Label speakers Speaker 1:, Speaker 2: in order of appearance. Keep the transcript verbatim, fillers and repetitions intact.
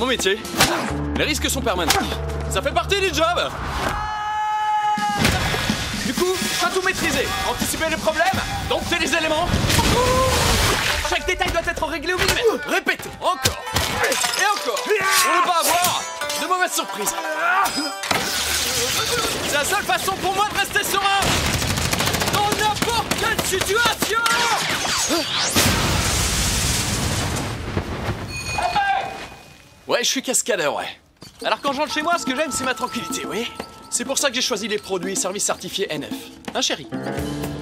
Speaker 1: mon métier. Les risques sont permanents. Ça fait partie du job. Du coup, je dois tout maîtriser. Anticiper les problèmes, dompter les éléments. Chaque détail doit être réglé au millimètre. Répétez, encore. Et encore. Pour ne pas avoir de mauvaises surprises. C'est la seule façon pour moi de rester serein. Dans n'importe quelle situation. Ouais, je suis cascadeur, ouais. Alors quand je rentre chez moi, ce que j'aime, c'est ma tranquillité, oui. C'est pour ça que j'ai choisi les produits services certifiés N F. Hein, chérie?